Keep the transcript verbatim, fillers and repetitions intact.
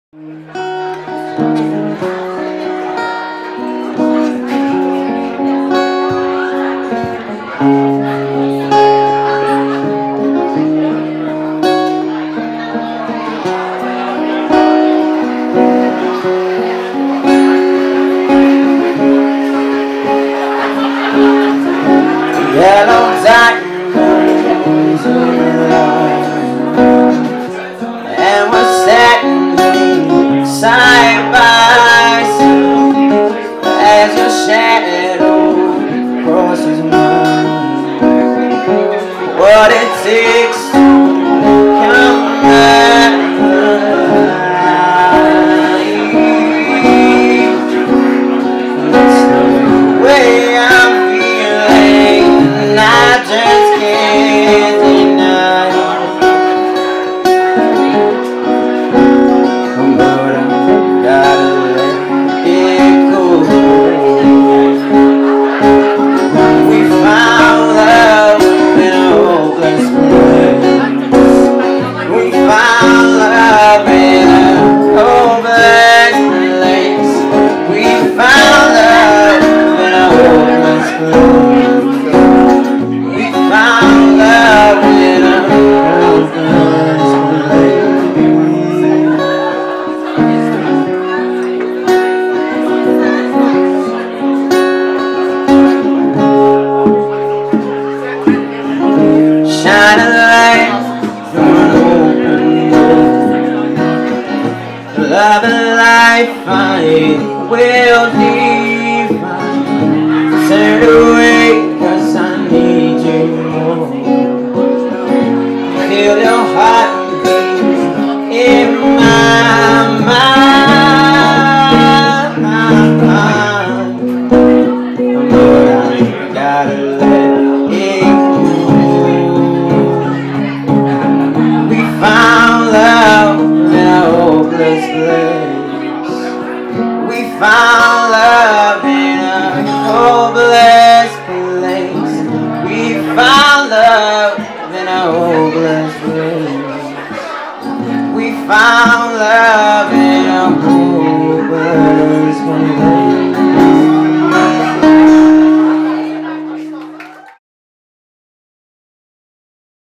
Yellow diamonds and we're sitting side by side as your shadow crosses mine. What it takes to come back alive. It's the way I'm feeling, and I just can't deny. But I gotta let it go. We found love in a hopeless place. We found love in a hopeless place. We found love in a hopeless place. We found love in a hopeless place. Shine a light from an open door. Love and life I will need.